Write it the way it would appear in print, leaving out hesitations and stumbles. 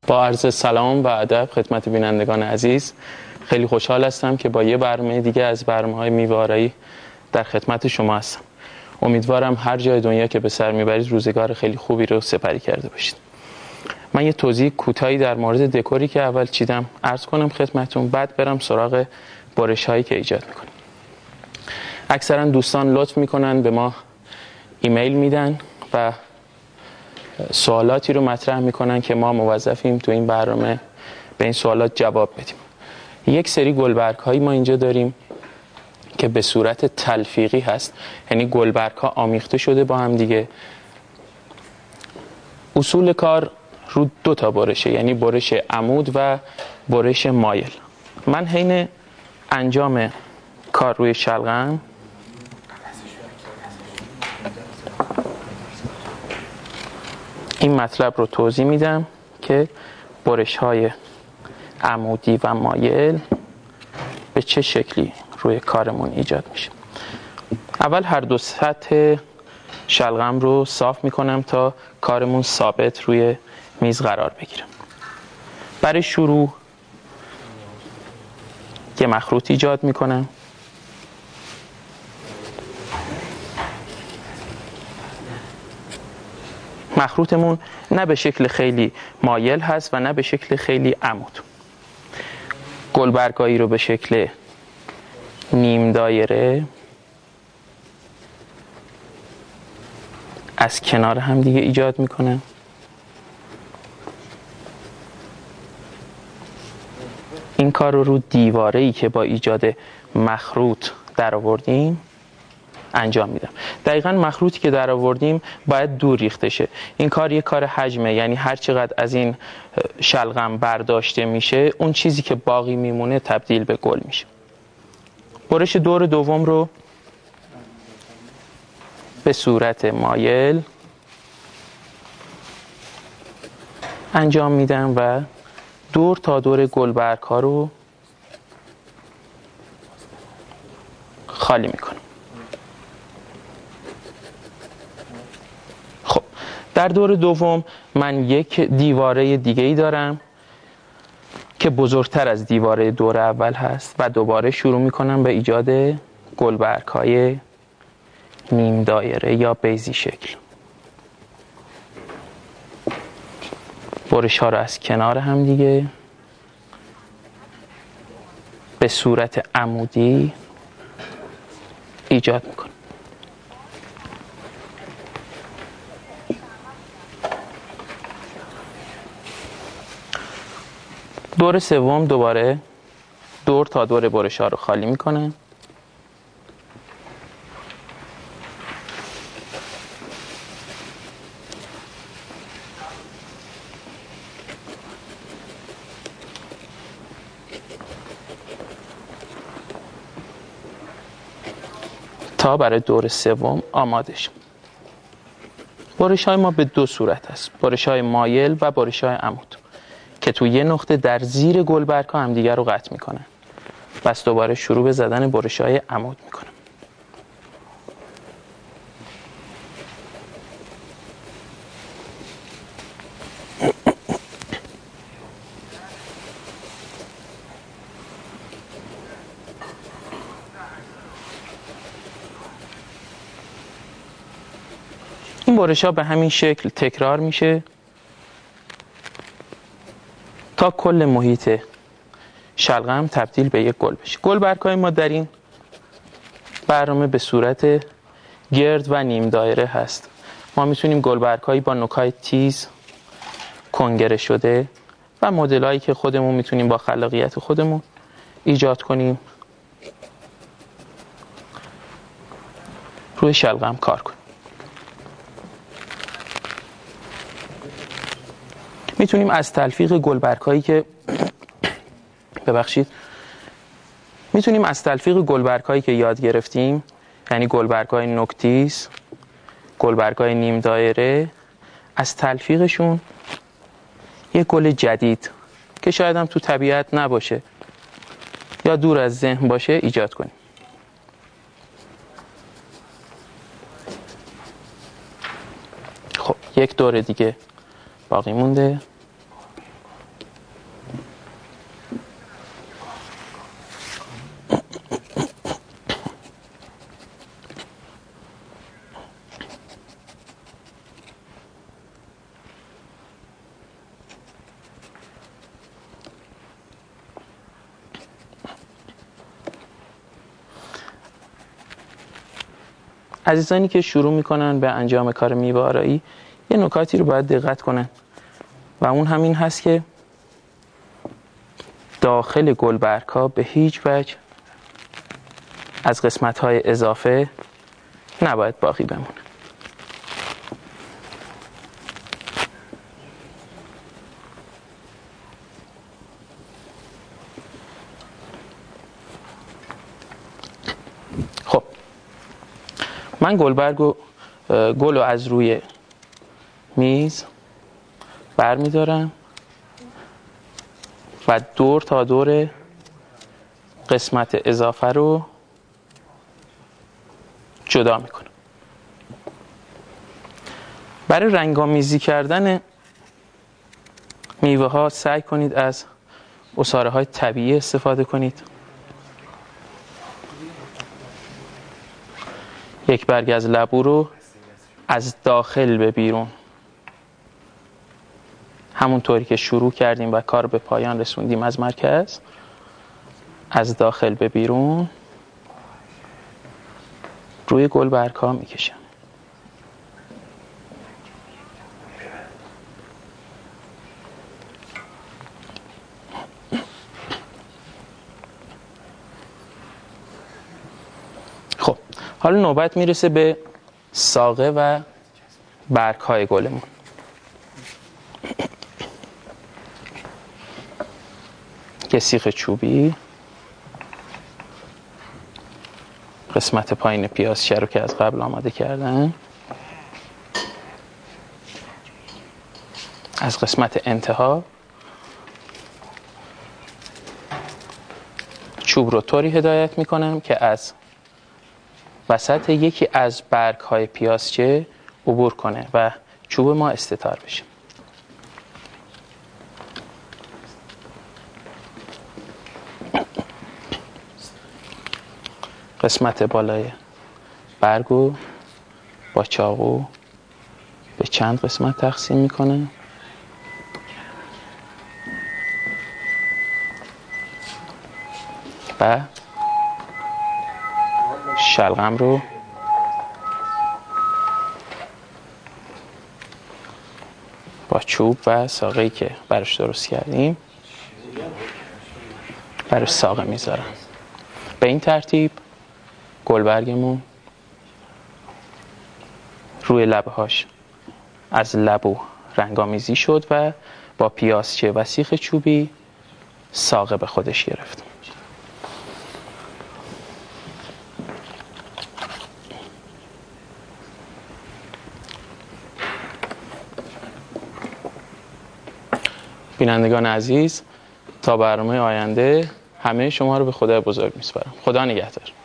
با عرض سلام و ادب خدمت بینندگان عزیز، خیلی خوشحال هستم که با یه برنامه دیگه از برنامه‌های میوه آرایی در خدمت شما هستم. امیدوارم هر جای دنیا که به سر میبرید روزگار خیلی خوبی رو سپری کرده باشید. من یه توضیح کوتاهی در مورد دکوری که اول چیدم عرض کنم خدمتون، بعد برم سراغ برش هایی که ایجاد میکنه. اکثرا دوستان لطف میکنن به ما ایمیل میدن و سوالاتی رو مطرح میکنن که ما موظفیم تو این برنامه به این سوالات جواب بدیم. یک سری گلبرگ هایی ما اینجا داریم که به صورت تلفیقی هست، یعنی گلبرگ ها آمیخته شده با هم دیگه. اصول کار رو دو تا برشه، یعنی برش عمود و برش مایل. من حین انجام کار روی شلغم این مطلب رو توضیح میدم که برش های عمودی و مایل به چه شکلی روی کارمون ایجاد میشه. اول هر دو سطح شلغم رو صاف میکنم تا کارمون ثابت روی میز قرار بگیره. برای شروع یه مخروط ایجاد میکنم. مخروطمون نه به شکل خیلی مایل هست و نه به شکل خیلی عمود. گلبرگایی رو به شکل نیم دایره از کنار هم دیگه ایجاد میکنم. این کار رو دیواره‌ای که با ایجاد مخروط در آوردیم انجام میدم. دقیقاً مخروطی که در آوردیم باید دور ریخته شه. این کار یه کار حجمه، یعنی هر چقدر از این شلغم برداشته میشه اون چیزی که باقی میمونه تبدیل به گل میشه. برش دور دوم رو به صورت مایل انجام میدم و دور تا دور گلبرگ ها رو خالی میکنم. خب در دور دوم من یک دیواره دیگه ای دارم که بزرگتر از دیواره دور اول هست و دوباره شروع میکنم به ایجاد گلبرگ های نیم دایره یا بیضی شکل. برش ها رو از کنار هم دیگه به صورت عمودی ایجاد میکنم. دور سوم دوباره دور تا دور برش ها رو خالی میکنم. تا برای دور سوم آماده شد. برش های ما به دو صورت است، برش های مایل و برش های عمود که توی یه نقطه در زیر گلبرگ ها هم دیگر رو قطع میکنن. پس دوباره شروع به زدن برش های عمود میکنم. این برش ها به همین شکل تکرار میشه تا کل محیط شلغم تبدیل به یک گل بشه. گلبرگ های ما در این برنامه به صورت گرد و نیم دایره هست. ما میتونیم گلبرگ هایی با نوک‌های تیز، کنگره شده و مدل هایی که خودمون میتونیم با خلاقیت خودمون ایجاد کنیم روی شلغم کار کنیم. میتونیم از تلفیق گلبرگ هایی که یاد گرفتیم، یعنی گلبرگ های نوک‌تیز، گلبرگ های نیم دایره، از تلفیقشون یک گل جدید که شاید هم تو طبیعت نباشه یا دور از ذهن باشه ایجاد کنیم. خب یک دور دیگه باقی مونده. عزیزانی که شروع میکنن به انجام کار میوه آرایی یه نکاتی رو باید دقت کنن و اون همین هست که داخل گلبرگ‌ها به هیچ وجه از قسمت‌های اضافه نباید باقی بمونه. خب من گل رو از روی میز برمی‌دارم و دور تا دور قسمت اضافه رو جدا میکنم. برای رنگامیزی کردن میوه ها سعی کنید از عصاره های طبیعی استفاده کنید. یک برگ از لبو رو از داخل به بیرون، همونطوری که شروع کردیم و کار به پایان رسوندیم از مرکز، از داخل به بیرون روی گلبرگ ها میکشم. خب حالا نوبت میرسه به ساقه و برگ های گلمون. یه سیخ چوبی قسمت پایین پیازچه رو که از قبل آماده کردن، از قسمت انتها چوب رو طوری هدایت میکنم که از وسط یکی از برگ های پیازچه عبور کنه و چوب ما استتار بشه. قسمت بالای برگو با چاقو به چند قسمت تقسیم میکنه و شلغم رو با چوب و ساقه‌ای که براش درست کردیم براش ساقه میذارم. به این ترتیب گلبرگمون روی لبهاش از لبو رنگامیزی شد و با پیازچه و سیخ چوبی ساقه به خودش گرفت. بینندگان عزیز، تا برنامه آینده همه شما رو به خدای بزرگ میسپارم. خدا نگهدار.